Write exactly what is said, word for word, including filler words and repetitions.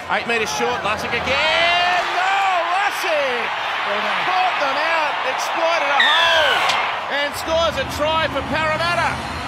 Eight metres short, Lussick again. No, Lussick caught them out, exploited a hole, and scores a try for Parramatta.